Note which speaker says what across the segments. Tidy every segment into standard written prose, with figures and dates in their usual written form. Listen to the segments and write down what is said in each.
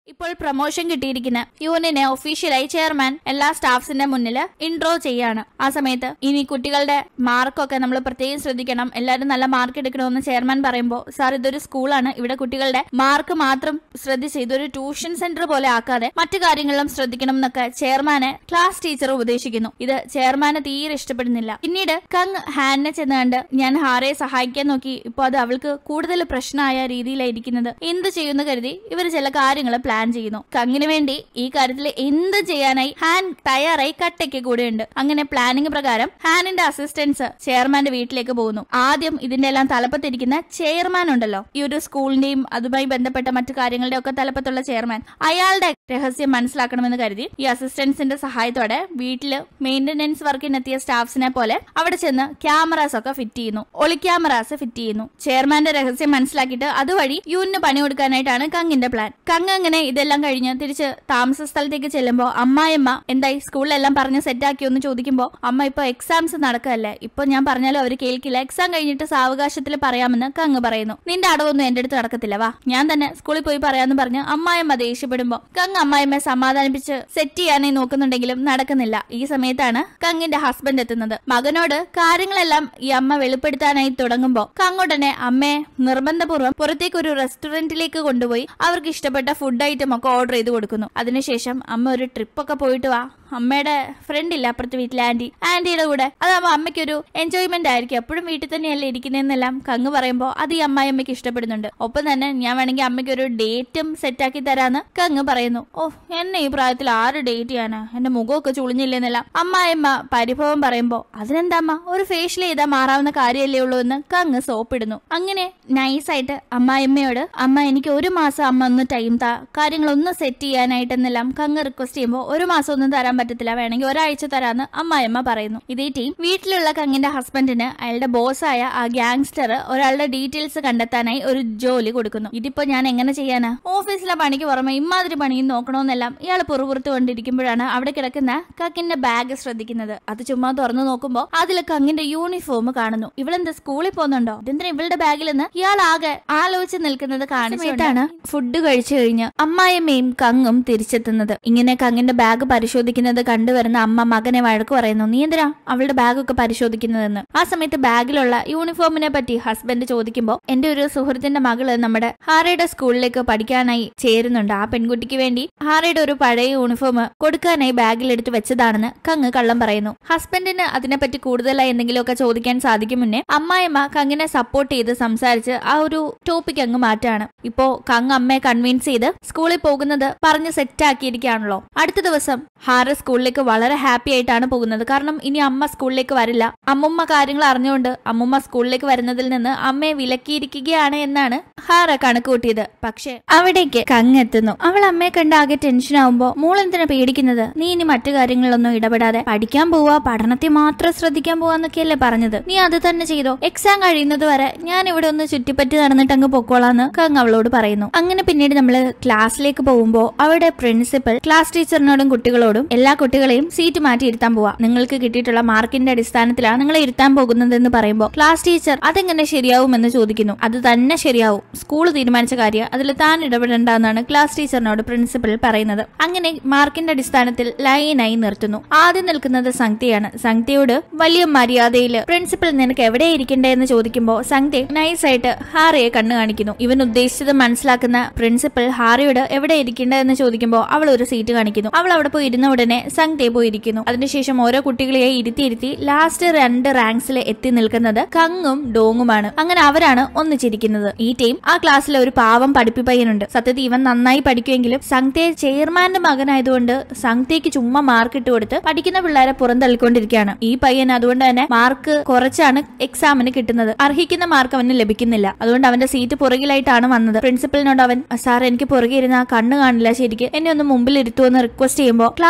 Speaker 1: ഇപ്പോൾ പ്രൊമോഷൻ കിട്ടിയിരിക്കുന്ന യൂണിയനെ ഒഫീഷ്യലായി ചെയർമാൻ എല്ലാ സ്റ്റാഫ്സിന്റെ മുന്നിൽ ഇൻട്രോ ചെയ്യാണ്. ആ സമയത്ത് ഇനി കുട്ടികളുടെ മാർക്കൊക്കെ നമ്മൾ പ്രത്യേകം ശ്രദ്ധിക്കണം, എല്ലാവരും നല്ല മാർക്ക് എടുക്കണമെന്ന് ചെയർമാൻ പറയുമ്പോൾ, സാർ ഇതൊരു സ്കൂളാണ്, ഇവിടെ കുട്ടികളുടെ മാർക്ക് മാത്രം ശ്രദ്ധിച്ച് ഇതൊരു ട്യൂഷൻ സെന്റർ പോലെ ആക്കാതെ മറ്റു കാര്യങ്ങളിലും ശ്രദ്ധിക്കണം എന്നൊക്കെ ചെയർമാനെ ക്ലാസ് ടീച്ചർ ഉപദേശിക്കുന്നു. ഇത് ചെയർമാനെ തീരെ ഇഷ്ടപ്പെടുന്നില്ല. പിന്നീട് കങ് ഹാനെ ചെന്ന് കണ്ട് ഞാൻ ഹാരയെ സഹായിക്കാൻ നോക്കി, ഇപ്പൊ അത് അവൾക്ക് കൂടുതൽ പ്രശ്നമായ രീതിയിലായിരിക്കുന്നത്, എന്ത് ചെയ്യുന്നു കരുതി ഇവർ ചില കാര്യങ്ങൾ പ്ലാൻ ചെയ്യുന്നു. കങ്ങിന് വേണ്ടി ഈ കാര്യത്തിൽ എന്ത് ചെയ്യാനായി ഹാൻ തയ്യാറായി കട്ടയ്ക്ക് കൂടെയുണ്ട്. അങ്ങനെ പ്ലാനിംഗ് പ്രകാരം ഹാനിന്റെ അസിസ്റ്റൻസ് ചെയർമാന്റെ വീട്ടിലേക്ക് പോകുന്നു. ആദ്യം ഇതിന്റെ എല്ലാം തലപ്പത്തിരിക്കുന്ന ചെയർമാൻ ഉണ്ടല്ലോ, ഈ ഒരു സ്കൂളിന്റെയും അതുമായി ബന്ധപ്പെട്ട മറ്റു കാര്യങ്ങളുടെ ഒക്കെ തലപ്പത്തുള്ള ചെയർമാൻ, അയാളുടെ രഹസ്യം മനസ്സിലാക്കണമെന്ന് കരുതി ഈ അസിസ്റ്റൻസിന്റെ സഹായത്തോടെ വീട്ടില് മെയിന്റനൻസ് വർക്കിനെത്തിയ സ്റ്റാഫ്സിനെ പോലെ അവിടെ ചെന്ന് ക്യാമറാസ് ഒക്കെ ഫിറ്റ് ചെയ്യുന്നു, ഒളി ക്യാമറാസ് ഫിറ്റ് ചെയ്യുന്നു. ചെയർമാന്റെ രഹസ്യം മനസ്സിലാക്കിയിട്ട് അതുവഴി യൂണിന് പണി കൊടുക്കാനായിട്ടാണ് കങ്ങിന്റെ പ്ലാൻ. കങ് അങ്ങനെ ഇതെല്ലാം കഴിഞ്ഞ് തിരിച്ച് താമസ സ്ഥലത്തേക്ക് ചെല്ലുമ്പോ അമ്മായിയമ്മ എന്തായി സ്കൂളിലെല്ലാം പറഞ്ഞ് സെറ്റാക്കിയോ എന്ന് ചോദിക്കുമ്പോ, അമ്മ ഇപ്പൊ എക്സാംസ് നടക്കല്ലേ, ഇപ്പൊ ഞാൻ പറഞ്ഞാലും അവര് കേൾക്കില്ല, എക്സാം കഴിഞ്ഞിട്ട് സാവകാശത്തിൽ പറയാമെന്ന് കങ് പറയുന്നു. നിന്റെ അടവൊന്നും എന്റെ അടുത്ത് നടക്കത്തില്ല, വാ ഞാൻ തന്നെ സ്കൂളിൽ പോയി പറയാന്ന് പറഞ്ഞ് അമ്മായിയമ്മ ദേഷ്യപ്പെടുമ്പോ കങ് അമ്മായിയമ്മയെ സമാധാനിപ്പിച്ച് സെറ്റ് ചെയ്യാനായി നോക്കുന്നുണ്ടെങ്കിലും നടക്കുന്നില്ല. ഈ സമയത്താണ് കങ്ങിന്റെ ഹസ്ബൻഡ് എത്തുന്നത്. മകനോട് കാര്യങ്ങളെല്ലാം ഈ അമ്മ വെളിപ്പെടുത്താനായി തുടങ്ങുമ്പോ കങ് ഉടനെ അമ്മയെ നിർബന്ധപൂർവ്വം പുറത്തേക്ക് ഒരു റെസ്റ്റോറന്റിലേക്ക് കൊണ്ടുപോയി അവർക്ക് ഇഷ്ടപ്പെട്ട ഫുഡ് ഐറ്റം ഒക്കെ ഓർഡർ ചെയ്ത് കൊടുക്കുന്നു. അതിനുശേഷം അമ്മ ഒരു ട്രിപ്പൊക്കെ പോയിട്ട് വാ, അമ്മയുടെ ഫ്രണ്ട് ഇല്ല അപ്പുറത്തെ വീട്ടിലെ ആന്റിയുടെ കൂടെ, അതാവുമ്പോ അമ്മയ്ക്കൊരു എൻജോയ്മെന്റ് ആയിരിക്കും, എപ്പോഴും വീട്ടിൽ തന്നെയല്ലേ ഇരിക്കുന്നതെന്നെല്ലാം കങ്ങ് പറയുമ്പോ അത് ഈ അമ്മയ്ക്ക് ഇഷ്ടപ്പെടുന്നുണ്ട്. ഒപ്പം തന്നെ ഞാൻ വേണമെങ്കിൽ അമ്മയ്ക്ക് ഒരു ഡേറ്റും സെറ്റാക്കി തരാന്ന് കങ്ങ് പറയുന്നു. ഓ, എന്നെ ഈ പ്രായത്തിൽ ആര് ഡേറ്റ് ചെയ്യാനാ, എന്റെ മുഖമൊക്കെ ചുളിഞ്ഞില്ലെന്നെല്ലാം അമ്മായിയമ്മ പരിഭവം പറയുമ്പോ, അതിനെന്താ അമ്മ, ഒരു ഫേഷ്യൽ ചെയ്താൽ മാറാവുന്ന കാര്യമല്ലേ ഉള്ളൂ എന്ന് കങ്ങ് സോപ്പിടുന്നു. അങ്ങനെ നൈസായിട്ട് അമ്മായിയമ്മയോട്, അമ്മ എനിക്ക് ഒരു മാസം അമ്മ ഒന്ന് ടൈം താ, കാര്യങ്ങളൊന്ന് സെറ്റ് ചെയ്യാനായിട്ടെന്നെല്ലാം കങ്ങ് റിക്വസ്റ്റ് ചെയ്യുമ്പോൾ, ഒരു മാസം ഒന്നും തരാൻ പറ്റത്തില്ല, വേണമെങ്കിൽ ഒരാഴ്ച തരാന്ന് അമ്മായിയമ്മ പറയുന്നു. ഇതേ ടീം വീട്ടിലുള്ള കങ്ങിന്റെ ഹസ്ബൻഡിന് അയാളുടെ ബോസായ ആ ഗ്യാങ്സ്റ്റർ ഒരാളുടെ ഡീറ്റെയിൽസ് കണ്ടെത്താനായി ഒരു ജോലി കൊടുക്കുന്നു. ഇതിപ്പോ ഞാൻ എങ്ങനെ ചെയ്യാനാ, ഓഫീസിലെ പണിക്ക് പുറമെ ഇമാതിരി പണിയും നോക്കണമെന്നെല്ലാം ഇയാൾ പുറപുറത്ത് കൊണ്ടിരിക്കുമ്പോഴാണ് അവിടെ കിടക്കുന്ന കങ്ങിന്റെ ബാഗ് ശ്രദ്ധിക്കുന്നത്. അത് ചുമ്മാ തുറന്നു നോക്കുമ്പോ അതിൽ കങ്ങിന്റെ യൂണിഫോം കാണുന്നു. ഇവളെന്താ സ്കൂളിൽ പോകുന്നുണ്ടോ, ഇതെന്തിനാ ഇവളുടെ ബാഗിൽ നിന്ന് ഇയാൾ ആകെ ആലോചിച്ച് നിൽക്കുന്നത് കാണിച്ചിട്ടാണ് ഫുഡ് കഴിച്ചു കഴിഞ്ഞ് അമ്മായിയമ്മയും കങ്ങും തിരിച്ചെത്തുന്നത്. ഇങ്ങനെ കങ്ങിന്റെ ബാഗ് പരിശോധിക്കുന്നത് കണ്ടുവരുന്ന അമ്മ മകനെ വഴക്ക് പറയുന്നു, നീ എന്തിനാ അവളുടെ ബാഗൊക്കെ പരിശോധിക്കുന്നതെന്ന്. ആ സമയത്ത് ബാഗിലുള്ള യൂണിഫോമിനെ പറ്റി ഹസ്ബൻഡ് ചോദിക്കുമ്പോൾ, എന്റെ ഒരു സുഹൃത്തിന്റെ മകള് നമ്മുടെ ഹാരയുടെ സ്കൂളിലേക്ക് പഠിക്കാനായി ചേരുന്നുണ്ട്, ആ പെൺകുട്ടിക്ക് വേണ്ടി ഹാരയുടെ ഒരു പഴയ യൂണിഫോം കൊടുക്കാനായി ബാഗിലെടുത്ത് വെച്ചതാണെന്ന് കങ്ങ് കള്ളം പറയുന്നു. ഹസ്ബൻഡിന് അതിനെപ്പറ്റി കൂടുതലായി എന്തെങ്കിലുമൊക്കെ ചോദിക്കാൻ സാധിക്കും മുന്നേ അമ്മായിയമ്മ കങ്ങിനെ സപ്പോർട്ട് ചെയ്ത് സംസാരിച്ച് ആ ഒരു ടോപ്പിക് അങ്ങ് മാറ്റാണ്. ഇപ്പോ കങ് അമ്മയെ കൺവിൻസ് ചെയ്ത് സ്കൂളിൽ പോകുന്നത് പറഞ്ഞ് സെറ്റ് ആക്കിയിരിക്കുകയാണല്ലോ. അടുത്ത ദിവസം ഹാര സ്കൂളിലേക്ക് വളരെ ഹാപ്പി ആയിട്ടാണ് പോകുന്നത്. കാരണം ഇനി അമ്മ സ്കൂളിലേക്ക് വരില്ല. അമ്മുമ്മ കാര്യങ്ങൾ അറിഞ്ഞുകൊണ്ട് അമ്മുമ്മ സ്കൂളിലേക്ക് വരുന്നതിൽ നിന്ന് അമ്മയെ വിലക്കിയിരിക്കുകയാണ് എന്നാണ് ഹാര കണക്ക് കൂട്ടിയത്. പക്ഷെ അവിടേക്ക് കങ് എത്തുന്നു. അവൾ അമ്മയെ കണ്ട് ആകെ ടെൻഷൻ ആവുമ്പോ, മോളെന്തിനാ പേടിക്കുന്നത്, നീ ഇനി മറ്റു കാര്യങ്ങളിലൊന്നും ഇടപെടാതെ പഠിക്കാൻ പോവാ, പഠനത്തെ മാത്രം ശ്രദ്ധിക്കാൻ പോവാന്നൊക്കെയല്ലേ പറഞ്ഞത്, നീ അത് തന്നെ ചെയ്തോ, എക്സാം കഴിയുന്നത് വരെ ഞാൻ ഇവിടെ ഒന്ന് ചുറ്റിപ്പറ്റി നടന്നിട്ട് അങ്ങ് പൊക്കോളാന്ന് കങ് അവളോട് പറയുന്നു. അങ്ങനെ പിന്നീട് നമ്മള് ക്ലാസ്സിലേക്ക് പോകുമ്പോ അവിടെ പ്രിൻസിപ്പൽ ക്ലാസ് ടീച്ചറിനോടും കുട്ടികളോടും എല്ലാ കുട്ടികളെയും സീറ്റ് മാറ്റി ഇരുത്താൻ പോവാ, നിങ്ങൾക്ക് കിട്ടിയിട്ടുള്ള മാർക്കിന്റെ അടിസ്ഥാനത്തിലാണ് നിങ്ങളെ ഇരുത്താൻ പോകുന്നതെന്ന് പറയുമ്പോൾ ക്ലാസ് ടീച്ചർ അതെങ്ങനെ ശരിയാവുമെന്ന് ചോദിക്കുന്നു. അത് തന്നെ ശരിയാവും, സ്കൂൾ തീരുമാനിച്ച കാര്യം, അതിൽ താൻ ഇടപെടേണ്ടെന്നാണ് ക്ലാസ് ടീച്ചറിനോട് പ്രിൻസിപ്പൽ പറയുന്നത്. അങ്ങനെ മാർക്കിന്റെ അടിസ്ഥാനത്തിൽ ലൈനായി നിർത്തുന്നു. ആദ്യം നിൽക്കുന്നത് സംഗ്തയാണ്. സംഗ്തയോട് വലിയ മര്യാദയിൽ പ്രിൻസിപ്പൽ നിനക്ക് എവിടെ ഇരിക്കണ്ടേന്ന് ചോദിക്കുമ്പോൾ സംഗ്ത നൈസായിട്ട് ഹാരയെ കണ്ണു കാണിക്കുന്നു. ഇവൻ ഉദ്ദേശിച്ചത് മനസ്സിലാക്കുന്ന പ്രിൻസിപ്പൽ ഹാരയോട് എവിടെ ഇരിക്കേണ്ടതെന്ന് ചോദിക്കുമ്പോൾ അവൾ ഒരു സീറ്റ് കാണിക്കുന്നു. അവൾ അവിടെ പോയി ഇരുന്ന ഉടനെ സംഗ്തയെ പോയിരിക്കുന്നു. അതിനുശേഷം ഓരോ കുട്ടികളെ ഇരുത്തി ലാസ്റ്റ് 2 റാങ്ക്സിൽ എത്തി നിൽക്കുന്നത് കങ്ങും ഡോങ്ങുമാണ്. അങ്ങനെ അവരാണ് ഒന്നിച്ചിരിക്കുന്നത്. ഈ ടീം ആ ക്ലാസ്സിലെ ഒരു പാവം പഠിപ്പിപ്പയ്യനുണ്ട്. സത്യത്തിൽ ഇവൻ നന്നായി പഠിക്കുമെങ്കിലും സംഗ്തയെ ചെയർമാന്റെ മകനായതുകൊണ്ട് സംഗ്തയ്ക്ക് ചുമ്മാ മാർക്ക് ഇട്ട് കൊടുത്ത് പഠിക്കുന്ന പിള്ളേരെ പുറന്തള്ളിക്കൊണ്ടിരിക്കുകയാണ്. ഈ പയ്യൻ അതുകൊണ്ട് തന്നെ മാർക്ക് കുറച്ചാണ് എക്സാമിന് കിട്ടുന്നത്. അർഹിക്കുന്ന മാർക്ക് അവന് ലഭിക്കുന്നില്ല. അതുകൊണ്ട് അവന്റെ സീറ്റ് പുറകിലായിട്ടാണ് വന്നത്. പ്രിൻസിപ്പലിനോട് അവൻ, സാർ എനിക്ക് പുറകെ ഇരുന്ന കണ്ണ് കാണില്ല, ശരിക്ക് എന്നെ ഒന്ന് മുമ്പിൽ ഇരുത്തുമെന്ന് റിക്വസ്റ്റ് ചെയ്യുമ്പോൾ ക്ലാസ്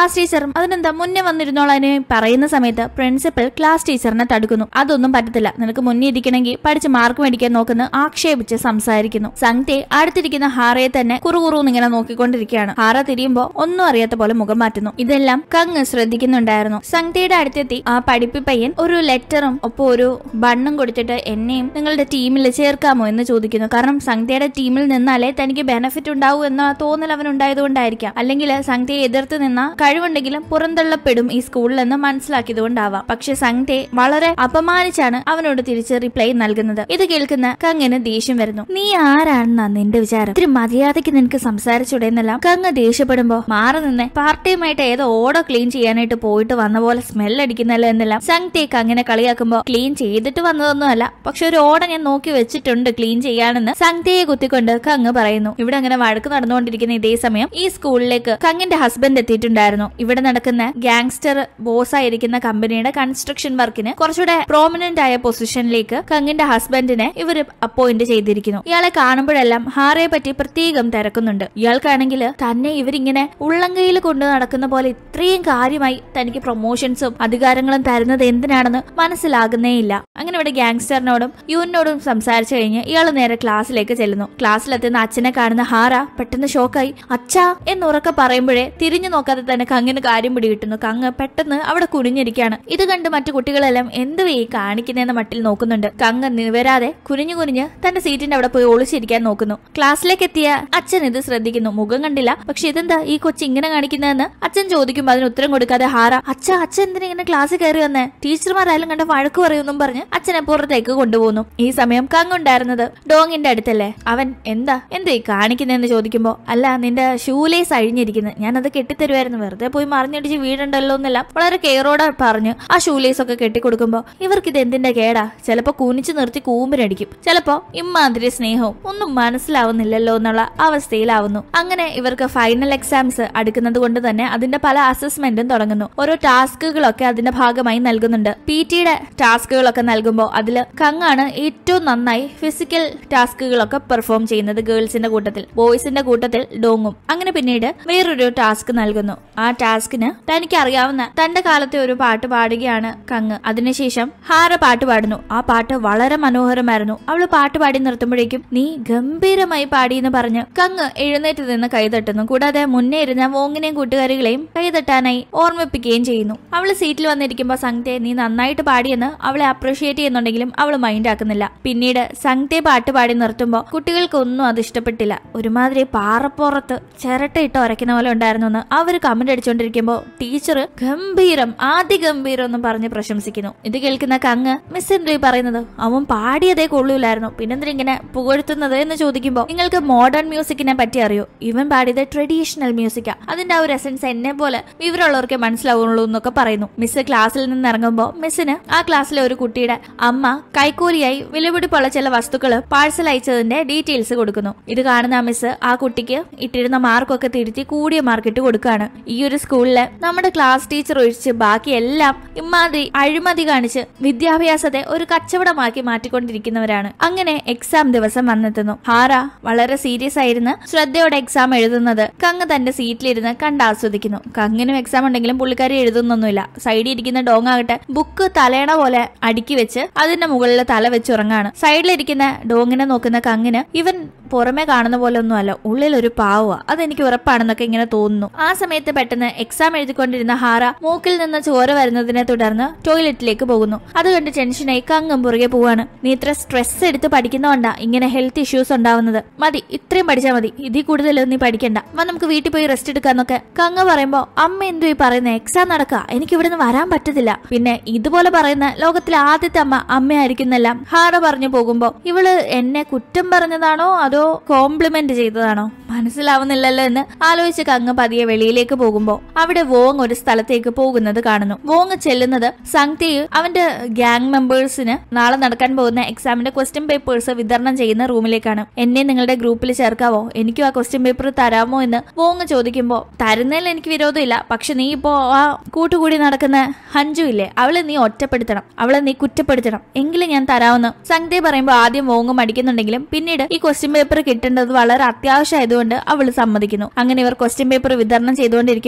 Speaker 1: ക്ലാസ് ടീച്ചറും അതിനെന്താ മുന്നേ വന്നിരുന്നോളാന് പറയുന്ന സമയത്ത് പ്രിൻസിപ്പൽ ക്ലാസ് ടീച്ചറിനെ തടുക്കുന്നു. അതൊന്നും പറ്റത്തില്ല, നിനക്ക് മുന്നേ ഇരിക്കണമെങ്കിൽ പഠിച്ച് മാർക്ക് മേടിക്കാൻ നോക്കുന്ന ആക്ഷേപിച്ച് സംസാരിക്കുന്നു. സംഗ്തേ അടുത്തിരിക്കുന്ന ഹാറയെ തന്നെ കുറുകുറുന്ന് ഇങ്ങനെ നോക്കിക്കൊണ്ടിരിക്കുകയാണ്. ഹാറ തിരിയുമ്പോ ഒന്നും അറിയാത്ത പോലെ മുഖം മാറ്റുന്നു. ഇതെല്ലാം കങ് ശ്രദ്ധിക്കുന്നുണ്ടായിരുന്നു. സംഗ്തയുടെ അടുത്തെത്തി ആ പഠിപ്പി പയ്യൻ ഒരു ലെറ്ററും ഒപ്പം ഒരു ബണ്ണും കൊടുത്തിട്ട് എന്നെയും നിങ്ങളുടെ ടീമിൽ ചേർക്കാമോ എന്ന് ചോദിക്കുന്നു. കാരണം സംഗ്തയുടെ ടീമിൽ നിന്നാലേ തനിക്ക് ബെനിഫിറ്റ് ഉണ്ടാവൂ എന്ന തോന്നൽ അവനുണ്ടായതുകൊണ്ടായിരിക്കാം. അല്ലെങ്കിൽ സംഗ്തയെ എതിർത്ത് നിന്ന കഴിവുണ്ടെങ്കിലും പുറന്തള്ളപ്പെടും ഈ സ്കൂളിൽ നിന്ന് മനസ്സിലാക്കിയതുകൊണ്ടാവാം. പക്ഷെ സംഗ്തയെ വളരെ അപമാനിച്ചാണ് അവനോട് തിരിച്ച് റിപ്ലൈ നൽകുന്നത്. ഇത് കേൾക്കുന്ന കങ്ങിന് ദേഷ്യം വരുന്നു. നീ ആരാണെന്നാ നിന്റെ വിചാരം? ഇത്തിരി മര്യാദയ്ക്ക് നിനക്ക് സംസാരിച്ചുടേന്നെല്ലാം കങ്ങ് ദേഷ്യപ്പെടുമ്പോ മാറി നിന്നെ പാർട്ട് ടൈം ആയിട്ട് ഏതോ ഓടോ ക്ലീൻ ചെയ്യാനായിട്ട് പോയിട്ട് വന്ന പോലെ സ്മെൽ അടിക്കുന്നല്ലോ എന്നെല്ലാം സംഗ്തയെ കങ്ങിനെ കളിയാക്കുമ്പോ ക്ലീൻ ചെയ്തിട്ട് വന്നതൊന്നുമല്ല, പക്ഷെ ഒരു ഓട ഞാൻ നോക്കി വെച്ചിട്ടുണ്ട് ക്ലീൻ ചെയ്യാനെന്ന് സംഗ്തയെ കുത്തിക്കൊണ്ട് കങ്ങ് പറയുന്നു. ഇവിടെ അങ്ങനെ വഴക്ക് നടന്നുകൊണ്ടിരിക്കുന്ന ഇതേ സമയം ഈ സ്കൂളിലേക്ക് കങ്ങിന്റെ ഹസ്ബൻഡ് എത്തിയിട്ടുണ്ടായിരുന്നു. ഇവിടെ നടക്കുന്ന ഗാങ്സ്റ്റർ ബോസ് ആയിരിക്കുന്ന കമ്പനിയുടെ കൺസ്ട്രക്ഷൻ വർക്കിന് കുറച്ചുകൂടെ പ്രോമിനന്റ് ആയ പൊസിഷനിലേക്ക് കങ്ങിന്റെ ഹസ്ബൻഡിനെ ഇവര് അപ്പോയിന്റ് ചെയ്തിരിക്കുന്നു. ഇയാളെ കാണുമ്പോഴെല്ലാം ഹാറയെ പറ്റി പ്രത്യേകം തിരക്കുന്നുണ്ട്. ഇയാൾക്കാണെങ്കിൽ തന്നെ ഇവരിങ്ങനെ ഉള്ളംകൈയിൽ കൊണ്ടു നടക്കുന്ന പോലെ ഇത്രയും കാര്യമായി തനിക്ക് പ്രൊമോഷൻസും അധികാരങ്ങളും തരുന്നത് എന്തിനാണെന്ന് മനസ്സിലാകുന്നേയില്ല. അങ്ങനെ ഇവിടെ ഗാങ്സ്റ്ററിനോടും യുവിനോടും സംസാരിച്ചു കഴിഞ്ഞ് ഇയാൾ നേരെ ക്ലാസ്സിലേക്ക് ചെല്ലുന്നു. ക്ലാസ്സിലെത്തുന്ന അച്ഛനെ കാണുന്ന ഹാറ പെട്ടെന്ന് ഷോക്കായി അച്ഛാ എന്നുറക്കെ പറയുമ്പോഴേ തിരിഞ്ഞു നോക്കാതെ തന്നെ കങ്ങിന് കാര്യം പിടികിട്ടുന്നു. കങ്ങ് പെട്ടെന്ന് അവിടെ കുനിഞ്ഞിരിക്കുകയാണ്. ഇത് കണ്ട് മറ്റു കുട്ടികളെല്ലാം എന്തുവേ കാണിക്കുന്നതെന്ന മട്ടിൽ നോക്കുന്നുണ്ട്. കങ്ങ് നിവരാതെ കുനിഞ്ഞു കുനിഞ്ഞ് തന്റെ സീറ്റിന്റെ അവിടെ പോയി ഒളിച്ചിരിക്കാൻ നോക്കുന്നു. ക്ലാസ്സിലേക്ക് എത്തിയ അച്ഛൻ ഇത് ശ്രദ്ധിക്കുന്നു. മുഖം കണ്ടില്ല, പക്ഷെ ഇതെന്താ ഈ കൊച്ചി ഇങ്ങനെ കാണിക്കുന്നതെന്ന് അച്ഛൻ ചോദിക്കുമ്പോൾ അതിന് ഉത്തരം കൊടുക്കാതെ ഹാറ അച്ഛൻ എന്തിനാ ഇങ്ങനെ ക്ലാസ്സിൽ കയറി വന്നേ, ടീച്ചർമാരായാലും കണ്ട വഴക്ക് പറയുമെന്നും പറഞ്ഞ് അച്ഛനെ പുറത്തേക്ക് കൊണ്ടുപോകുന്നു. ഈ സമയം കങ്ങുണ്ടായിരുന്നത് ഡോങ്ങിന്റെ അടുത്തല്ലേ. അവൻ എന്താ ഈ കാണിക്കുന്നതെന്ന് ചോദിക്കുമ്പോ അല്ല നിന്റെ ഷൂലേസ് അഴിഞ്ഞിരിക്കുന്നത്, ഞാനത് കെട്ടിത്തരുമായിരുന്നു, വെറുതെ പോയി മറിഞ്ഞടിച്ച് വീടുണ്ടല്ലോ എന്നെല്ലാം വളരെ കെയറോടെ പറഞ്ഞ് ആ ഷൂലേസ് ഒക്കെ കെട്ടിക്കൊടുക്കുമ്പോ ഇവർക്ക് ഇത് എന്തിന്റെ കേടാ, ചിലപ്പോ കുനിച്ചു നിർത്തി കൂമ്പിനടിക്കും, ചിലപ്പോ ഇമ്മാതിരി സ്നേഹവും ഒന്നും മനസ്സിലാവുന്നില്ലല്ലോ എന്നുള്ള അവസ്ഥയിലാവുന്നു. അങ്ങനെ ഇവർക്ക് ഫൈനൽ എക്സാംസ് അടുക്കുന്നത് കൊണ്ട് തന്നെ അതിന്റെ പല അസസ്മെന്റും തുടങ്ങുന്നു. ഓരോ ടാസ്കുകളൊക്കെ അതിന്റെ ഭാഗമായി നൽകുന്നുണ്ട്. PT-യുടെ ടാസ്കുകളൊക്കെ നൽകുമ്പോൾ അതില് കങ്ങാണ് ഏറ്റവും നന്നായി ഫിസിക്കൽ ടാസ്കുകളൊക്കെ പെർഫോം ചെയ്യുന്നത് ഗേൾസിന്റെ കൂട്ടത്തിൽ. ബോയ്സിന്റെ കൂട്ടത്തിൽ ഡോങ്ങും. അങ്ങനെ പിന്നീട് വേറൊരു ടാസ്ക് നൽകുന്നു. ആ ടാസ്കിന് തനിക്ക് അറിയാവുന്ന തന്റെ കാലത്തെ ഒരു പാട്ട് പാടുകയാണ് കങ്ങ്. അതിനുശേഷം ഹാര പാട്ട് പാടുന്നു. ആ പാട്ട് വളരെ മനോഹരമായിരുന്നു. അവള് പാട്ട് പാടി നിർത്തുമ്പോഴേക്കും നീ ഗംഭീരമായി പാടിയെന്ന് പറഞ്ഞ് കങ്ങ് എഴുന്നേറ്റ് നിന്ന് കൈതട്ടുന്നു. കൂടാതെ മുന്നേ ഇരുന്ന വോങ്ങിനെയും കൂട്ടുകാരികളെയും കൈതട്ടാനായി ഓർമ്മിപ്പിക്കുകയും ചെയ്യുന്നു. അവള് സീറ്റിൽ വന്നിരിക്കുമ്പോ സംഗ്തയെ നീ നന്നായിട്ട് പാടിയെന്ന് അവളെ അപ്രീഷിയേറ്റ് ചെയ്യുന്നുണ്ടെങ്കിലും അവള് മൈൻഡ് ആക്കുന്നില്ല. പിന്നീട് സംഗ്തയെ പാട്ട് പാടി നിർത്തുമ്പോ കുട്ടികൾക്കൊന്നും അത് ഇഷ്ടപ്പെട്ടില്ല. ഒരുമാതിരി പാറപ്പുറത്ത് ചിരട്ടയിട്ട് ഉരയ്ക്കുന്ന പോലെ ഉണ്ടായിരുന്നു എന്ന് അവര് കമന്റ് അടിച്ചോണ്ടിരിക്കുമ്പോ ടീച്ചർ ഗംഭീരം അതിഗംഭീരം എന്ന് പറഞ്ഞ് പ്രശംസിക്കുന്നു. ഇത് കേൾക്കുന്ന കങ്ങ് മിസ് എന്തോ പറയുന്നത് അവൻ പാടിയതേ കൊള്ളൂലായിരുന്നു, പിന്നെന്തിനാ ഇങ്ങനെ പുകഴ്ത്തുന്നത് എന്ന് ചോദിക്കുമ്പോ നിങ്ങൾക്ക് മോഡേൺ മ്യൂസിക്കിനെ പറ്റി അറിയോ, ഇവൻ പാടിയത് ട്രഡീഷണൽ മ്യൂസിക്കാ, അതിന്റെ ആ ഒരു എസൻസ് എന്നെ പോലെ വിവരമുള്ളവർക്കെ മനസ്സിലാവുള്ളൂ എന്നൊക്കെ പറയുന്നു. മിസ് ക്ലാസ്സിൽ നിന്ന് ഇറങ്ങുമ്പോ മിസ്സിന് ആ ക്ലാസ്സിലെ ഒരു കുട്ടിയുടെ അമ്മ കൈക്കൂലിയായി വിലപിടിപ്പുള്ള ചില വസ്തുക്കൾ പാഴ്സൽ അയച്ചതിന്റെ ഡീറ്റെയിൽസ് കൊടുക്കുന്നു. ഇത് കാണുന്ന മിസ് ആ കുട്ടിക്ക് ഇട്ടിരുന്ന മാർക്കൊക്കെ തിരുത്തി കൂടിയ മാർക്ക് ഇട്ട് കൊടുക്കുകയാണ്. ഈ ഒരു സ്കൂളിലെ നമ്മുടെ ക്ലാസ് ടീച്ചർ ഒഴിച്ച് ബാക്കി എല്ലാം ഇമാതിരി അഴിമതി കാണിച്ച് വിദ്യാഭ്യാസത്തെ ഒരു കച്ചവടമാക്കി മാറ്റിക്കൊണ്ടിരിക്കുന്നവരാണ്. അങ്ങനെ എക്സാം ദിവസം വന്നെത്തുന്നു. ഹാര വളരെ സീരിയസ് ആയിരുന്ന് ശ്രദ്ധയോടെ എക്സാം എഴുതുന്നത് കങ്ങ് തന്റെ സീറ്റിലിരുന്ന് കണ്ടാസ്വദിക്കുന്നു. കങ്ങിനും എക്സാം ഉണ്ടെങ്കിലും പുള്ളിക്കാരി എഴുതുന്നൊന്നുമില്ല. സൈഡിൽ ഇരിക്കുന്ന ഡോങ്ങാകട്ടെ ബുക്ക് തലേണ പോലെ അടുക്കി വെച്ച് അതിന്റെ മുകളിൽ തല വെച്ചുറങ്ങാണ്. സൈഡിലിരിക്കുന്ന ഡോങ്ങിനെ നോക്കുന്ന കങ്ങിന് ഇവൻ പുറമെ കാണുന്ന പോലെ ഒന്നുമല്ല, ഉള്ളിൽ ഒരു പാവ, അതെനിക്ക് ഉറപ്പാണെന്നൊക്കെ ഇങ്ങനെ തോന്നുന്നു. ആ സമയത്ത് പെട്ടെന്ന് എക്സാം എഴുതിക്കൊണ്ടിരുന്ന ഹാര മൂക്കിൽ നിന്ന് ചോര വരുന്നതിനെ തുടർന്ന് ടോയ്ലറ്റിലേക്ക് പോകുന്നു. അത് കണ്ട് ടെൻഷനായി കങ്ങും പുറകെ പോവാണ്. നീ ഇത്ര സ്ട്രെസ് എടുത്ത് പഠിക്കുന്നതുകൊണ്ടാ ഇങ്ങനെ ഹെൽത്ത് ഇഷ്യൂസ് ഉണ്ടാവുന്നത്, മതി ഇത്രയും പഠിച്ചാൽ മതി, ഇതിൽ കൂടുതൽ നീ പഠിക്കണ്ട, നമുക്ക് വീട്ടിൽ പോയി റെസ്റ്റ് എടുക്കാന്നൊക്കെ കങ്ങ് പറയുമ്പോ അമ്മ എന്തോ ഈ പറയുന്ന, എക്സാം നടക്കുക, എനിക്ക് ഇവിടുന്ന് വരാൻ പറ്റത്തില്ല, പിന്നെ ഇതുപോലെ പറയുന്ന ലോകത്തിലെ ആദ്യത്തെ അമ്മയായിരിക്കുന്നെല്ലാം ഹാര പറഞ്ഞു പോകുമ്പോ ഇവള് എന്നെ കുറ്റം പറഞ്ഞതാണോ അതോ കോംപ്ലിമെന്റ് ചെയ്തതാണോ മനസ്സിലാവുന്നില്ലല്ലോ എന്ന് ആലോചിച്ച് കങ്ങ് പതിയെ വെളിയിലേക്ക് പോകുമ്പോ അവിടെ വോങ് ഒരു സ്ഥലത്തേക്ക് പോകുന്നത് കാണുന്നു. വോങ് ചെല്ലുന്നത് സംഗ്തയെ അവന്റെ ഗ്യാങ് മെമ്പേഴ്സിന് നാളെ നടക്കാൻ പോകുന്ന എക്സാമിന്റെ ക്വസ്റ്റ്യൻ പേപ്പേഴ്സ് വിതരണം ചെയ്യുന്ന റൂമിലേക്കാണ്. എന്നെ നിങ്ങളുടെ ഗ്രൂപ്പിൽ ചേർക്കാവോ, എനിക്കും ആ ക്വസ്റ്റ്യൻ പേപ്പർ തരാമോ എന്ന് വോങ് ചോദിക്കുമ്പോ തരുന്നതിൽ എനിക്ക് വിരോധമില്ല, പക്ഷെ നീ ഇപ്പോ ആ കൂട്ടുകൂടി നടക്കുന്ന ഹഞ്ചു ഇല്ലേ, അവളെ നീ ഒറ്റപ്പെടുത്തണം, അവളെ നീ കുറ്റപ്പെടുത്തണം, എങ്കിലും ഞാൻ തരാമെന്ന് സംഗ്തയെ പറയുമ്പോ ആദ്യം വോങ് മടിക്കുന്നുണ്ടെങ്കിലും പിന്നീട് ഈ ക്വസ്റ്റ്യൻ പേപ്പർ കിട്ടേണ്ടത് വളരെ അത്യാവശ്യമായതുകൊണ്ട് അവള് സമ്മതിക്കുന്നു. അങ്ങനെ ഇവർ ക്വസ്റ്റ്യൻ പേപ്പർ വിതരണം ചെയ്തുകൊണ്ടിരിക്കുമ്പോൾ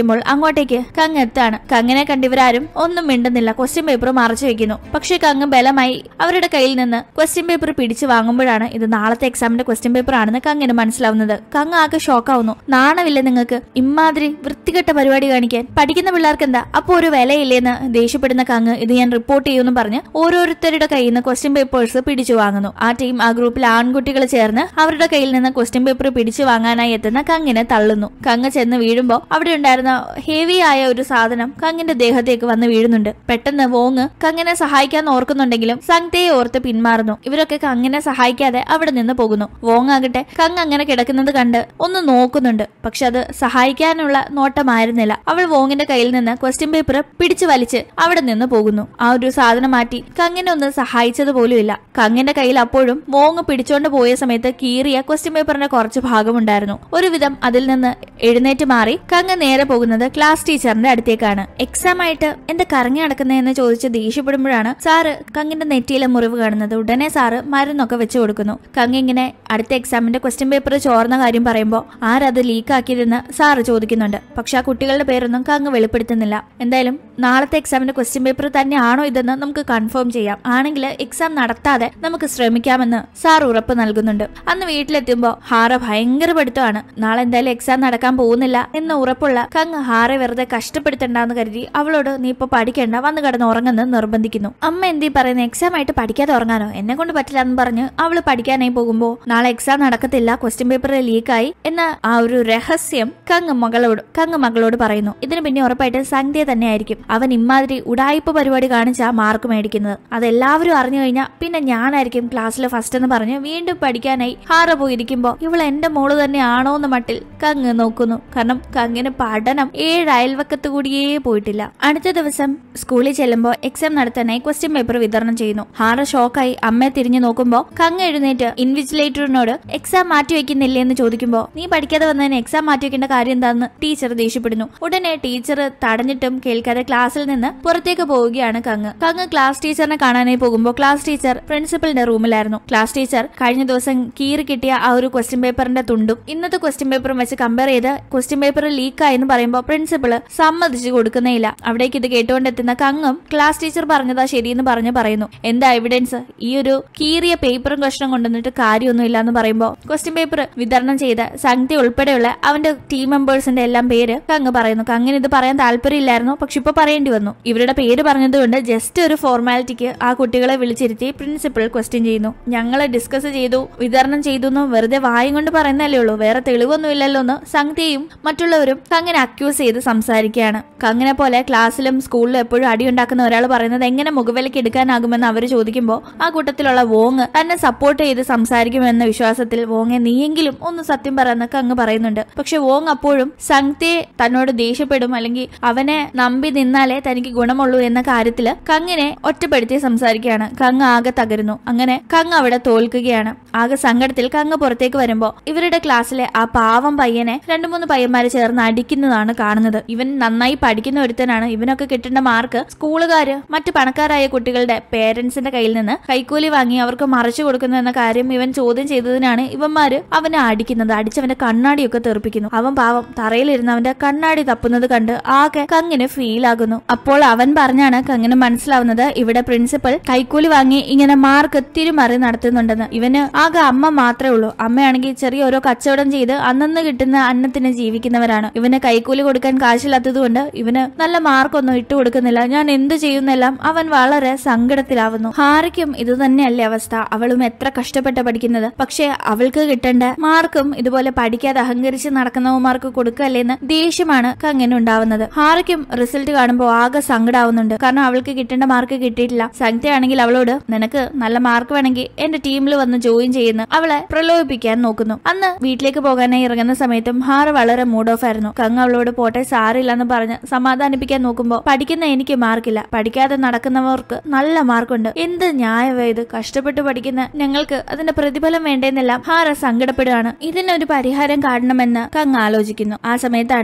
Speaker 1: ഇരിക്കുമ്പോൾ അങ്ങോട്ടേക്ക് കങ് എത്താണ്. കങ്ങിനെ കണ്ടിവരാരും ഒന്നും മിണ്ടുന്നില്ല. ക്വസ്റ്റ്യൻ പേപ്പർ മറച്ചു വെക്കുന്നു. പക്ഷെ കങ് ബലമായി അവരുടെ കയ്യിൽ നിന്ന് ക്വസ്റ്റ്യൻ പേപ്പർ പിടിച്ചു വാങ്ങുമ്പോഴാണ് ഇത് നാളത്തെ എക്സാമിന്റെ ക്വസ്റ്റ്യൻ പേപ്പർ ആണെന്ന് കങ്ങിന് മനസ്സിലാവുന്നത്. കങ് ആകെ ഷോക്കാവുന്നു. നാണമില്ല നിങ്ങൾക്ക് ഇമാതിരി വൃത്തികെട്ട പരിപാടി കാണിക്കാൻ? പഠിക്കുന്ന പിള്ളേർക്ക് എന്താ അപ്പൊ ഒരു വിലയില്ലേന്ന് ദേഷ്യപ്പെടുന്ന കങ് ഇത് ഞാൻ റിപ്പോർട്ട് ചെയ്യുമെന്ന് പറഞ്ഞ് ഓരോരുത്തരുടെ കയ്യിൽ നിന്ന് ക്വസ്റ്റ്യൻ പേപ്പേഴ്സ് പിടിച്ചു വാങ്ങുന്നു. ആ ഗ്രൂപ്പിൽ ആൺകുട്ടികൾ ചേർന്ന് അവരുടെ കയ്യിൽ നിന്ന് ക്വസ്റ്റ്യൻ പേപ്പർ പിടിച്ചു വാങ്ങാനായി എത്തുന്ന കങ്ങിനെ തള്ളുന്നു. കങ് ചെന്ന് വീഴുമ്പോ അവിടെ ഉണ്ടായിരുന്ന ഹെവി ആയ ഒരു സാധനം കങ്ങിന്റെ ദേഹത്തേക്ക് വന്ന് വീഴുന്നുണ്ട്. പെട്ടെന്ന് വോങ് കങ്ങിനെ സഹായിക്കാൻ ഓർക്കുന്നുണ്ടെങ്കിലും സംഗ്തയെ ഓർത്ത് പിന്മാറുന്നു. ഇവരൊക്കെ കങ്ങിനെ സഹായിക്കാതെ അവിടെ നിന്ന് പോകുന്നു. വോങ് ആകട്ടെ കങ് അങ്ങനെ കിടക്കുന്നത് കണ്ട് ഒന്ന് നോക്കുന്നുണ്ട്. പക്ഷെ അത് സഹായിക്കാനുള്ള നോട്ടമായിരുന്നില്ല. അവൾ വോങ്ങിന്റെ കയ്യിൽ നിന്ന് ക്വസ്റ്റ്യൻ പേപ്പർ പിടിച്ചു വലിച്ച് അവിടെ നിന്ന് പോകുന്നു. ആ ഒരു സാധനം മാറ്റി കങ്ങിനെ ഒന്ന് സഹായിച്ചത് പോലും ഇല്ല. കങ്ങിന്റെ കയ്യിൽ അപ്പോഴും വോങ് പിടിച്ചോണ്ട് പോയ സമയത്ത് കീറിയ ക്വസ്റ്റ്യൻ പേപ്പറിന്റെ കുറച്ച് ഭാഗമുണ്ടായിരുന്നു. ഒരുവിധം അതിൽ നിന്ന് എഴുന്നേറ്റ് മാറി കങ് നേരെ പോകുന്നത് ക്ലാസ് ടീച്ചറിന്റെ അടുത്തേക്കാണ്. എക്സാം ആയിട്ട് എന്താ കറങ്ങി നടക്കുന്നതെന്ന് ചോദിച്ച് ദേഷ്യപ്പെടുമ്പോഴാണ് സാറ് കങ്ങിന്റെ നെറ്റിയിലെ മുറിവ് കാണുന്നത്. ഉടനെ സാറ് മരുന്നൊക്കെ വെച്ചു കൊടുക്കുന്നു. കങ് ഇങ്ങനെ അടുത്ത എക്സാമിന്റെ ക്വസ്റ്റ്യൻ പേപ്പർ ചോർന്ന കാര്യം പറയുമ്പോൾ ആരത് ലീക്കാക്കിയതെന്ന് സാറ് ചോദിക്കുന്നുണ്ട്. പക്ഷെ ആ കുട്ടികളുടെ പേരൊന്നും കങ് വെളിപ്പെടുത്തുന്നില്ല. എന്തായാലും നാളത്തെ എക്സാമിന്റെ ക്വസ്റ്റ്യൻ പേപ്പർ തന്നെയാണോ ഇതെന്ന് നമുക്ക് കൺഫേം ചെയ്യാം. ആണെങ്കിൽ എക്സാം നടത്താതെ നമുക്ക് ശ്രമിക്കാമെന്ന് സാർ ഉറപ്പ് നൽകുന്നുണ്ട്. അന്ന് വീട്ടിലെത്തുമ്പോൾ ഹാറ ഭയങ്കര പഠിത്തമാണ്. നാളെ എന്തായാലും എക്സാം നടക്കാൻ പോകുന്നില്ല എന്ന് ഉറപ്പുള്ള കങ് ഹാറെ വെറുതെ കഷ്ടപ്പെടുത്തണ്ടെന്ന് കരുതി അവളോട് നീ ഇപ്പൊ പഠിക്കേണ്ട, വന്ന് കിടന്ന് ഉറങ്ങുന്നത് നിർബന്ധിക്കുന്നു. അമ്മ എന്തീ പറയുന്നത്? എക്സാം ആയിട്ട് പഠിക്കാതെ ഉറങ്ങാനോ? എന്നെ കൊണ്ട് പറ്റില്ല എന്ന് പറഞ്ഞ് അവള് പഠിക്കാനായി പോകുമ്പോ നാളെ എക്സാം നടക്കത്തില്ല, ക്വസ്റ്റ്യൻ പേപ്പർ ലീക്കായി എന്ന ആ ഒരു രഹസ്യം കങ് മകളോട് പറയുന്നു. ഇതിന് പിന്നെ ഉറപ്പായിട്ട് സംഗ്തയെ തന്നെ ആയിരിക്കും. അവൻ ഇമാതിരി ഉടായിപ്പ് പരിപാടി കാണിച്ചാ മാർക്ക് മേടിക്കുന്നത്. അതെല്ലാവരും അറിഞ്ഞു കഴിഞ്ഞാൽ പിന്നെ ഞാനായിരിക്കും ക്ലാസ്സിലെ ഫസ്റ്റ് എന്ന് പറഞ്ഞ് വീണ്ടും പഠിക്കാനായി ഹാറ പോയിരിക്കുമ്പോ ഇവൾ എന്റെ മോള് തന്നെയാണോ എന്ന് മട്ടിൽ കങ് നോക്കുന്നു. കാരണം കങ്ങിന് പഠനം 7 അയൽവക്കത്ത് കൂടിയേ പോയിട്ടില്ല. അടുത്ത ദിവസം സ്കൂളിൽ ചെല്ലുമ്പോൾ എക്സാം നടത്താനായി ക്വസ്റ്റ്യൻ പേപ്പർ വിതരണം ചെയ്യുന്നു. ഹാറ ഷോക്കായി അമ്മയെ തിരിഞ്ഞു നോക്കുമ്പോ കങ് എഴുന്നേറ്റ് ഇൻവിജിലേറ്ററിനോട് എക്സാം മാറ്റി വെക്കുന്നില്ലേ എന്ന് ചോദിക്കുമ്പോ നീ പഠിക്കാതെ വന്നതിന് എക്സാം മാറ്റി വെക്കേണ്ട കാര്യം എന്താന്ന് ടീച്ചർ ദേഷ്യപ്പെടുന്നു. ഉടനെ ടീച്ചർ തടഞ്ഞിട്ടും കേൾക്കാതെ ക്ലാസ്സിൽ നിന്ന് പുറത്തേക്ക് പോവുകയാണ് കങ്. ക്ലാസ് ടീച്ചറിനെ കാണാനായി പോകുമ്പോൾ ക്ലാസ് ടീച്ചർ പ്രിൻസിപ്പലിന്റെ റൂമിലായിരുന്നു. ക്ലാസ് ടീച്ചർ കഴിഞ്ഞ ദിവസം കീറി കിട്ടിയ ആ ഒരു ക്വസ്റ്റ്യൻ പേപ്പറിന്റെ തുണ്ടും ഇന്നത്തെ ക്വസ്റ്റ്യൻ പേപ്പറും വെച്ച് കമ്പയർ ചെയ്ത് ക്വസ്റ്റ്യൻ പേപ്പർ ലീക്കായെന്ന് പറയുമ്പോൾ പ്രിൻസിപ്പൾ സമ്മതിച്ചു കൊടുക്കുന്നേയില്ല. അവിടേക്ക് ഇത് കേട്ടുകൊണ്ടെത്തുന്ന കങ്ങും ക്ലാസ് ടീച്ചർ പറഞ്ഞതാ ശരിയെന്ന് പറയുന്നു. എന്താ എവിഡൻസ്? ഈ ഒരു കീറിയ പേപ്പറും കഷ്ണം കൊണ്ടുവന്നിട്ട് കാര്യമൊന്നുമില്ല എന്ന് പറയുമ്പോൾ ക്വസ്റ്റ്യൻ പേപ്പർ വിതരണം ചെയ്ത സംഗ്ത ഉൾപ്പെടെയുള്ള അവന്റെ ടീം മെമ്പേഴ്സിന്റെ എല്ലാം പേര് കങ് പറയുന്നു. കങ്ങിന് ഇത് പറയാൻ താല്പര്യമില്ലായിരുന്നു, പക്ഷെ ഇപ്പൊ പറയേണ്ടി വന്നു. ഇവരുടെ പേര് പറഞ്ഞതുകൊണ്ട് ജസ്റ്റ് ഒരു ഫോർമാലിറ്റിക്ക് ആ കുട്ടികളെ വിളിച്ചിരുത്തി പ്രിൻസിപ്പൽ ക്വസ്റ്റ്യൻ ചെയ്യുന്നു. ഞങ്ങളെ ഡിസ്കസ് ചെയ്തു, വിതരണം ചെയ്തു എന്ന് വെറുതെ വായും കൊണ്ട് പറയുന്നല്ലേ ഉള്ളൂ, വേറെ തെളിവൊന്നും ഇല്ലല്ലോ എന്ന് സംഗ്തയും മറ്റുള്ളവരും കങ്ങിനെ അക്യൂസ് ചെയ്ത് സംസാരിക്കുകയാണ്. കങ്ങിനെ പോലെ ക്ലാസ്സിലും സ്കൂളിലും എപ്പോഴും അടിയുണ്ടാക്കുന്ന ഒരാൾ പറയുന്നത് എങ്ങനെ മുഖവിലയ്ക്ക് എടുക്കാനാകുമെന്ന് അവർ ചോദിക്കുമ്പോൾ ആ കൂട്ടത്തിലുള്ള വോങ് തന്നെ സപ്പോർട്ട് ചെയ്ത് സംസാരിക്കുമെന്ന വിശ്വാസത്തിൽ വോങ്ങെ നീയെങ്കിലും ഒന്ന് സത്യം പറയുന്ന കങ് പറയുന്നുണ്ട്. പക്ഷെ വോങ് അപ്പോഴും സംഗ്തയെ തന്നോട് ദേഷ്യപ്പെടും, അല്ലെങ്കിൽ അവനെ നമ്പി നിന്നാലേ തനിക്ക് ഗുണമുള്ളൂ എന്ന കാര്യത്തില് കങ്ങിനെ ഒറ്റപ്പെടുത്തി സംസാരിക്കുകയാണ്. കങ് ആകെ തകരുന്നു. അങ്ങനെ കങ് അവിടെ തോൽക്കുകയാണ്. ആകെ സങ്കടത്തിൽ കങ് പുറത്തേക്ക് വരുമ്പോ ഇവരുടെ ക്ലാസ്സിലെ ആ പാവം പയ്യനെ 2-3 പയ്യന്മാര് ചേർന്ന് അടിക്കുന്നതാണ് കാണുന്നത്. ഇവൻ നന്നായി പഠിക്കുന്ന ഒരുത്തനാണ്. ഇവനൊക്കെ കിട്ടേണ്ട മാർക്ക് സ്കൂളുകാര് മറ്റു പണക്കാരായ കുട്ടികളുടെ പേരൻസിന്റെ കയ്യിൽ നിന്ന് കൈക്കൂലി വാങ്ങി അവർക്ക് മറിച്ചു കൊടുക്കുന്നു എന്ന കാര്യം ഇവൻ ചോദ്യം ചെയ്തതിനാണ് ഇവന്മാര് അവനെ അടിക്കുന്നത്. അടിച്ചവന്റെ കണ്ണാടിയൊക്കെ തെറിപ്പിക്കുന്നു. അവൻ പാവം തറയിലിരുന്ന് അവന്റെ കണ്ണാടി തപ്പുന്നത് കണ്ട് ആകെ കങ്ങിന് ഫീൽ ആകുന്നു. അപ്പോൾ അവൻ പറഞ്ഞാണ് കങ്ങിന് മനസ്സിലാവുന്നത് ഇവിടെ പ്രിൻസിപ്പൽ കൈക്കൂലി വാങ്ങി ഇങ്ങനെ മാർക്ക് തിരുമറി നടത്തുന്നുണ്ടെന്ന്. ഇവന് ആകെ അമ്മ മാത്രമേ ഉള്ളൂ. അമ്മയാണെങ്കിൽ ചെറിയ ഓരോ കച്ചവടം ചെയ്ത് അന്നന്ന് കിട്ടുന്ന അന്നത്തിന് ജീവിക്കുന്നവരാണ്. ഇവന് കൈക്കൂലി കൊടുക്കാൻ കാശില്ലാത്തത് കൊണ്ട് ഇവന് നല്ല മാർക്കൊന്നും ഇട്ടു കൊടുക്കുന്നില്ല. ഞാൻ എന്ത് ചെയ്യുന്നെല്ലാം അവൻ വളരെ സങ്കടത്തിലാവുന്നു. ഹാരയ്ക്കും ഇത് തന്നെയല്ലേ അവസ്ഥ? അവളും എത്ര കഷ്ടപ്പെട്ട് പഠിക്കുന്നത്, പക്ഷെ അവൾക്ക് കിട്ടേണ്ട മാർക്കും ഇതുപോലെ പഠിക്കാതെ അഹങ്കരിച്ച് നടക്കുന്നവന്മാർക്ക് കൊടുക്കല്ലേന്ന് ദേഷ്യമാണ് കങ്ങിന് ഉണ്ടാവുന്നത്. ഹാരയ്ക്കും റിസൾട്ട് കാണുമ്പോൾ ആകെ സങ്കടാവുന്നുണ്ട്. കാരണം അവൾക്ക് കിട്ടേണ്ട മാർക്ക് കിട്ടിയിട്ടില്ല. സംഗ്തയാണെങ്കിൽ അവളോട് നിനക്ക് നല്ല മാർക്ക് വേണമെങ്കിൽ എന്റെ ടീമിൽ വന്ന് ജോയിൻ ചെയ്യുന്നു അവളെ പ്രലോഭിപ്പിക്കാൻ നോക്കുന്നു. അന്ന് വീട്ടിലേക്ക് പോകാനായി ഇറങ്ങുന്ന സമയത്തും ഹാര വളരെ മൂഡ് ഓഫ് ആയിരുന്നു. കങ് അവളോട് പോട്ടെ സാരില്ലെന്ന് പറഞ്ഞ് സമാധാനിപ്പിക്കാൻ നോക്കുമ്പോ പഠിക്കുന്ന എനിക്ക് മാർക്കില്ല, പഠിക്കാതെ നടക്കുന്നവർക്ക് നല്ല മാർക്കുണ്ട്, എന്ത് ന്യായമായത്? കഷ്ടപ്പെട്ട് പഠിക്കുന്ന ഞങ്ങൾക്ക് അതിന്റെ പ്രതിഫലം വേണ്ടെന്നെല്ലാം ഹാര സങ്കടപ്പെടുകയാണ്. ഇതിനൊരു പരിഹാരം കാണണമെന്ന് കങ് ആലോചിക്കുന്നു. ആ സമയത്താണ്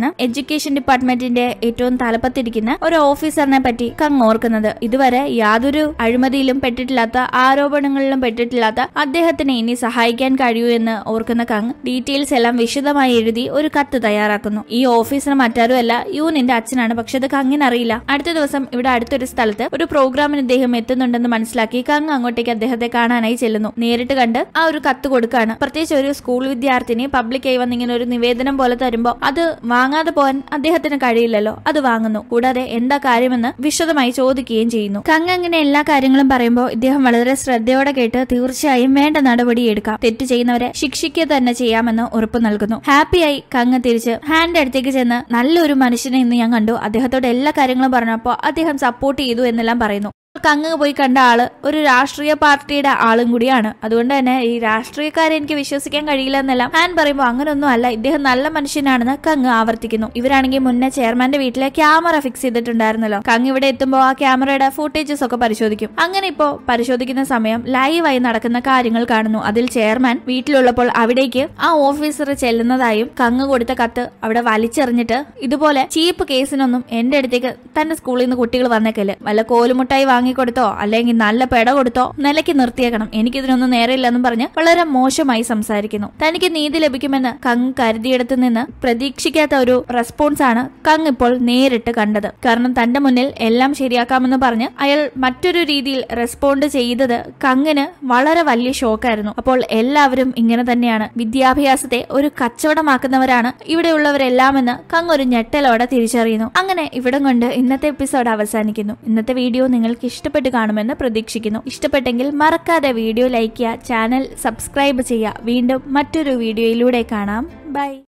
Speaker 1: എഡ്യൂക്കേഷൻ ഡിപ്പാർട്ട്മെന്റിന്റെ ഏറ്റവും തലപ്പത്തിരിക്കുന്ന ഒരു ഓഫീസറിനെ പറ്റി കങ് ഓർക്കുന്നത്. ഇതുവരെ യാതൊരു അഴിമതിയിലും പെട്ടിട്ടില്ലാത്ത, ആരോപണങ്ങളിലും പെട്ടിട്ടില്ലാത്ത അദ്ദേഹത്തിനെ ഇനി സഹായിക്കാൻ കഴിയൂ എന്ന് ഓർക്കുന്ന കങ് ഡീറ്റെയിൽസ് എല്ലാം വിശദമായി എഴുതി ഒരു കത്ത് തയ്യാറാക്കുന്നു. ഈ ഓഫീസർ മറ്റാരുമല്ല, യൂനിന്റെ അച്ഛനാണ്. പക്ഷെ അത് കങ്ങിന് അറിയില്ല. അടുത്ത ദിവസം ഇവിടെ അടുത്തൊരു സ്ഥലത്ത് ഒരു പ്രോഗ്രാമിന് അദ്ദേഹം എത്തുന്നുണ്ടെന്ന് മനസ്സിലാക്കി കങ് അങ്ങോട്ടേക്ക് അദ്ദേഹത്തെ കാണാനായി ചെല്ലുന്നു. നേരിട്ട് കണ്ട് ആ ഒരു കത്ത് കൊടുക്കാണ്. പ്രത്യേകിച്ച് ഒരു സ്കൂൾ വിദ്യാർത്ഥിനി പബ്ലിക്കായി വന്നിങ്ങനെ ഒരു നിവേദനം പോലെ തരുമ്പോ അത് വാങ്ങാതെ പോകാൻ അദ്ദേഹത്തിന് കഴിയില്ലല്ലോ. അത് വാങ്ങുന്നു. കൂടാതെ എന്താ കാര്യമെന്ന് വിശദമായി ചോദിക്കുകയും ചെയ്യുന്നു. കങ് അങ്ങനെ എല്ലാ കാര്യങ്ങളും പറയുമ്പോൾ ഇദ്ദേഹം വളരെ ശ്രദ്ധയോടെ കേട്ട് തീർച്ചയായും വേണ്ട നടപടി എടുക്കാം, തെറ്റ് ചെയ്യുന്നവരെ ശിക്ഷിക്കുക തന്നെ ചെയ്യാമെന്ന് ഉറപ്പ് നൽകുന്നു. ഹാപ്പിയായി കങ് തിരിച്ച് ഹാൻഡ് അടുത്തേക്ക് ചെന്ന് നല്ലൊരു മനുഷ്യനെ ഇന്ന് ഞാൻ കണ്ടു, അദ്ദേഹത്തോട് എല്ലാ കാര്യങ്ങളും പറഞ്ഞപ്പോ അദ്ദേഹം സപ്പോർട്ട് ചെയ്തു എന്നെല്ലാം പറയുന്നു. കങ് പോയി കണ്ട ആള് ഒരു രാഷ്ട്രീയ പാർട്ടിയുടെ ആളും കൂടിയാണ്. അതുകൊണ്ട് തന്നെ ഈ രാഷ്ട്രീയക്കാരെ എനിക്ക് വിശ്വസിക്കാൻ കഴിയില്ല എന്നെല്ലാം ഹാൻ പറയുമ്പോൾ അങ്ങനൊന്നും അല്ല, ഇദ്ദേഹം നല്ല മനുഷ്യനാണെന്ന് കങ് ആവർത്തിക്കുന്നു. ഇവരാണെങ്കിൽ മുന്നേ ചെയർമാന്റെ വീട്ടിലെ ക്യാമറ ഫിക്സ് ചെയ്തിട്ടുണ്ടായിരുന്നല്ലോ. കങ് ഇവിടെ എത്തുമ്പോൾ ആ ക്യാമറയുടെ ഫുട്ടേജസ് ഒക്കെ പരിശോധിക്കും. അങ്ങനെ ഇപ്പോ പരിശോധിക്കുന്ന സമയം ലൈവായി നടക്കുന്ന കാര്യങ്ങൾ കാണുന്നു. അതിൽ ചെയർമാൻ വീട്ടിലുള്ളപ്പോൾ അവിടേക്ക് ആ ഓഫീസർ ചെല്ലുന്നതായും കങ് കൊടുത്ത കത്ത് അവിടെ വലിച്ചെറിഞ്ഞിട്ട് ഇതുപോലെ ചീപ്പ് കേസിനൊന്നും എന്റെ അടുത്തേക്ക് തന്റെ സ്കൂളിൽ നിന്ന് കുട്ടികൾ വന്നേക്കല്ലേ, വല്ല കോലുമുട്ടായി വാങ്ങിക്കൊടുത്തോ അല്ലെങ്കിൽ നല്ല പെട കൊടുത്തോ നിലയ്ക്ക് നിർത്തിയേക്കണം, എനിക്കിതിനൊന്നും നേരെയില്ലെന്നും പറഞ്ഞ് വളരെ മോശമായി സംസാരിക്കുന്നു. തനിക്ക് നീതി ലഭിക്കുമെന്ന് കങ് കരുതിയിടത്തു നിന്ന് പ്രതീക്ഷിക്കാത്ത ഒരു റെസ്പോൺസ് ആണ് കങ് ഇപ്പോൾ നേരിട്ട് കണ്ടത്. കാരണം തന്റെ മുന്നിൽ എല്ലാം ശരിയാക്കാമെന്ന് പറഞ്ഞ് അയാൾ മറ്റൊരു രീതിയിൽ റെസ്പോണ്ട് ചെയ്തത് കങ്ങിന് വളരെ വലിയ ഷോക്കായിരുന്നു. അപ്പോൾ എല്ലാവരും ഇങ്ങനെ തന്നെയാണ്, വിദ്യാഭ്യാസത്തെ ഒരു കച്ചവടമാക്കുന്നവരാണ് ഇവിടെയുള്ളവരെല്ലാം എന്ന് കങ് ഒരു ഞെട്ടലോടെ തിരിച്ചറിയുന്നു. അങ്ങനെ ഇവിടം കൊണ്ട് ഇന്നത്തെ എപ്പിസോഡ് അവസാനിക്കുന്നു. ഇന്നത്തെ വീഡിയോ നിങ്ങൾക്ക് ഇഷ്ടപ്പെട്ട് കാണുമെന്ന് പ്രതീക്ഷിക്കുന്നു. ഇഷ്ടപ്പെട്ടെങ്കിൽ മറക്കാതെ വീഡിയോ ലൈക്ക് ചെയ്യുക, ചാനൽ സബ്സ്ക്രൈബ് ചെയ്യുക. വീണ്ടും മറ്റൊരു വീഡിയോയിലൂടെ കാണാം. ബൈ.